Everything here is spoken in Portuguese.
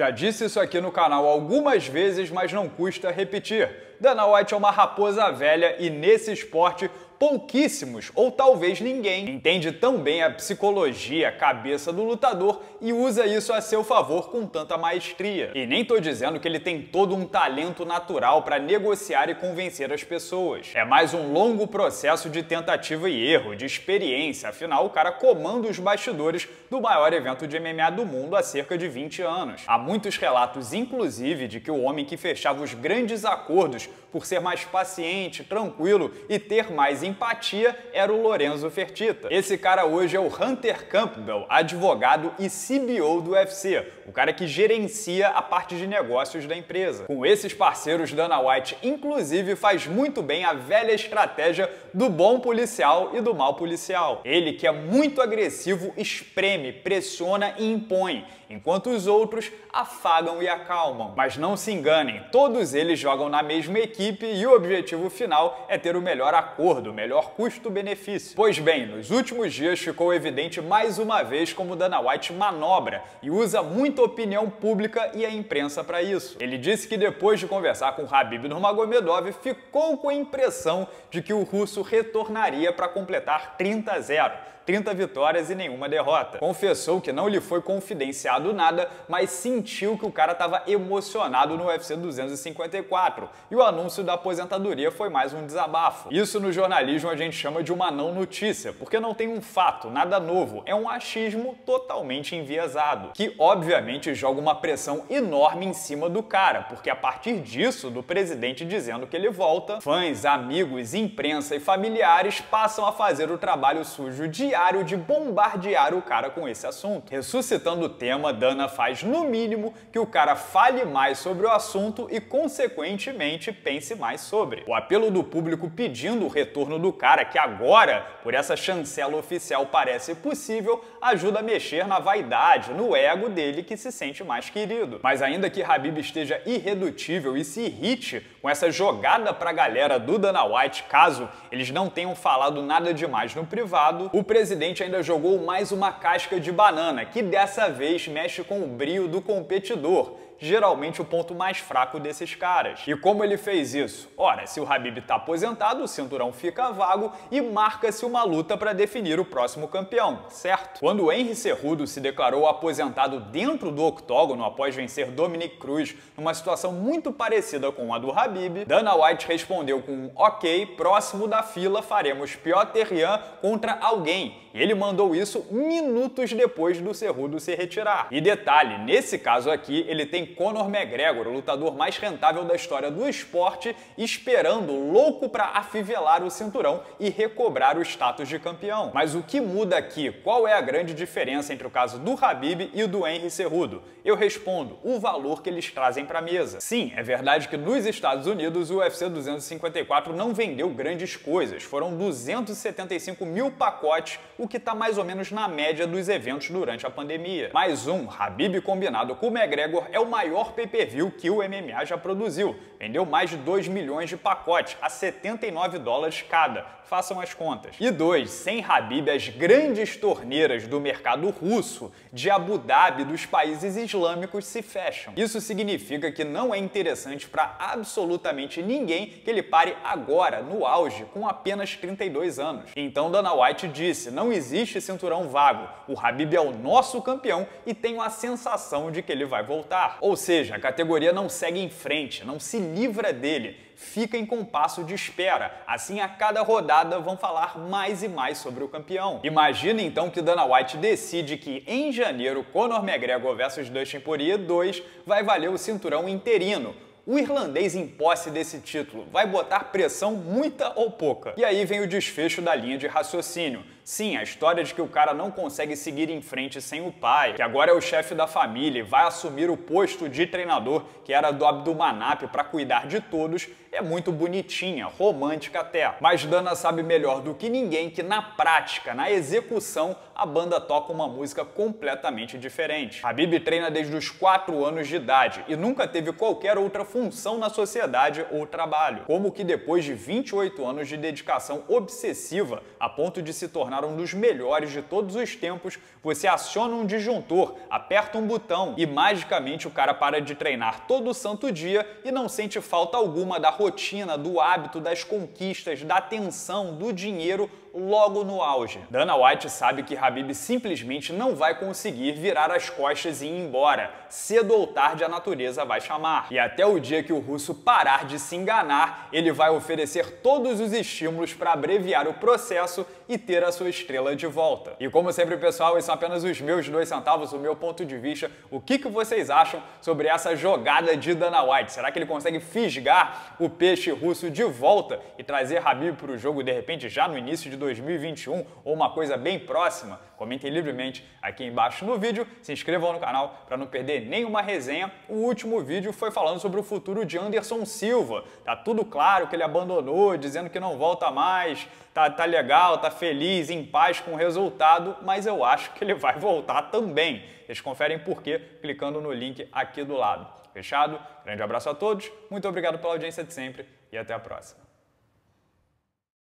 Já disse isso aqui no canal algumas vezes, mas não custa repetir. Dana White é uma raposa velha e nesse esporte pouquíssimos, ou talvez ninguém, entende tão bem a psicologia, a cabeça do lutador e usa isso a seu favor com tanta maestria. E nem tô dizendo que ele tem todo um talento natural para negociar e convencer as pessoas. É mais um longo processo de tentativa e erro, de experiência, afinal o cara comanda os bastidores do maior evento de MMA do mundo há cerca de 20 anos. Há muitos relatos, inclusive, de que o homem que fechava os grandes acordos por ser mais paciente, tranquilo e ter mais empatia era o Lorenzo Fertitta. Esse cara hoje é o Hunter Campbell, advogado e CBO do UFC, o cara que gerencia a parte de negócios da empresa. Com esses parceiros, Dana White inclusive faz muito bem a velha estratégia do bom policial e do mau policial. Ele, que é muito agressivo, espreme, pressiona e impõe, enquanto os outros afagam e acalmam. Mas não se enganem, todos eles jogam na mesma equipe e o objetivo final é ter o melhor acordo, o melhor custo-benefício. Pois bem, nos últimos dias ficou evidente mais uma vez como Dana White manobra e usa muita opinião pública e a imprensa para isso. Ele disse que depois de conversar com Khabib Nurmagomedov, ficou com a impressão de que o russo retornaria para completar 30-0. 30 vitórias e nenhuma derrota. Confessou que não lhe foi confidenciado nada, mas sentiu que o cara estava emocionado no UFC 254 e o anúncio da aposentadoria foi mais um desabafo. Isso no jornalismo a gente chama de uma não notícia, porque não tem um fato, nada novo, é um achismo totalmente enviesado, que obviamente joga uma pressão enorme em cima do cara, porque a partir disso, do presidente dizendo que ele volta, fãs, amigos, imprensa e familiares passam a fazer o trabalho sujo diário de bombardear o cara com esse assunto. Ressuscitando o tema, Dana faz no mínimo que o cara fale mais sobre o assunto e consequentemente pense mais sobre. O apelo do público pedindo o retorno do cara, que agora, por essa chancela oficial parece possível, ajuda a mexer na vaidade, no ego dele que se sente mais querido. Mas ainda que Khabib esteja irredutível e se irrite com essa jogada pra galera do Dana White, caso eles não tenham falado nada demais no privado, o presidente ainda jogou mais uma casca de banana, que dessa vez mexe com o brio do competidor, geralmente o ponto mais fraco desses caras. E como ele fez isso? Ora, se o Khabib tá aposentado, o cinturão fica vago e marca-se uma luta para definir o próximo campeão, certo? Quando o Henry Cejudo se declarou aposentado dentro do octógono após vencer Dominick Cruz numa situação muito parecida com a do Khabib, Dana White respondeu com um ok, próximo da fila faremos Petr Yan contra alguém. E ele mandou isso minutos depois do Cejudo se retirar. E detalhe, nesse caso aqui, ele tem Conor McGregor, o lutador mais rentável da história do esporte, esperando louco para afivelar o cinturão e recobrar o status de campeão. Mas o que muda aqui? Qual é a grande diferença entre o caso do Khabib e o do Henry Cejudo? Eu respondo, o valor que eles trazem para a mesa. Sim, é verdade que nos Estados Unidos o UFC 254 não vendeu grandes coisas, foram 275 mil pacotes, o que está mais ou menos na média dos eventos durante a pandemia. Mais um, Khabib combinado com o McGregor é o maior pay-per-view que o MMA já produziu. Vendeu mais de 2 milhões de pacotes, a $79 cada. Façam as contas. E 2, sem Khabib, as grandes torneiras do mercado russo, de Abu Dhabi, dos países islâmicos se fecham. Isso significa que não é interessante para absolutamente ninguém que ele pare agora, no auge, com apenas 32 anos. Então Dana White disse, não existe cinturão vago, o Khabib é o nosso campeão e tenho a sensação de que ele vai voltar. Ou seja, a categoria não segue em frente, não se livra dele, fica em compasso de espera. Assim, a cada rodada vão falar mais e mais sobre o campeão. Imagina então que Dana White decide que em janeiro Conor McGregor vs Dustin Poirier 2 vai valer o cinturão interino. O irlandês em posse desse título vai botar pressão muita ou pouca? E aí vem o desfecho da linha de raciocínio. Sim, a história de que o cara não consegue seguir em frente sem o pai, que agora é o chefe da família e vai assumir o posto de treinador que era do Abdulmanap para cuidar de todos, é muito bonitinha, romântica até. Mas Dana sabe melhor do que ninguém que na prática, na execução, a banda toca uma música completamente diferente. Khabib treina desde os 4 anos de idade e nunca teve qualquer outra função na sociedade ou trabalho. Como que depois de 28 anos de dedicação obsessiva, a ponto de se tornar tornar um dos melhores de todos os tempos, você aciona um disjuntor, aperta um botão e magicamente o cara para de treinar todo santo dia e não sente falta alguma da rotina, do hábito, das conquistas, da atenção, do dinheiro logo no auge. Dana White sabe que Khabib simplesmente não vai conseguir virar as costas e ir embora. Cedo ou tarde a natureza vai chamar. E até o dia que o russo parar de se enganar, ele vai oferecer todos os estímulos para abreviar o processo e ter a sua estrela de volta. E como sempre, pessoal, esses são apenas os meus 2 centavos, o meu ponto de vista. O que vocês acham sobre essa jogada de Dana White? Será que ele consegue fisgar o peixe russo de volta e trazer Khabib para o jogo, de repente, já no início de 2021 ou uma coisa bem próxima? Comentem livremente aqui embaixo no vídeo, se inscrevam no canal para não perder nenhuma resenha. O último vídeo foi falando sobre o futuro de Anderson Silva. Tá tudo claro que ele abandonou, dizendo que não volta mais, tá legal, tá feliz, em paz com o resultado, mas eu acho que ele vai voltar também. Vocês conferem por quê clicando no link aqui do lado. Fechado? Grande abraço a todos, muito obrigado pela audiência de sempre e até a próxima.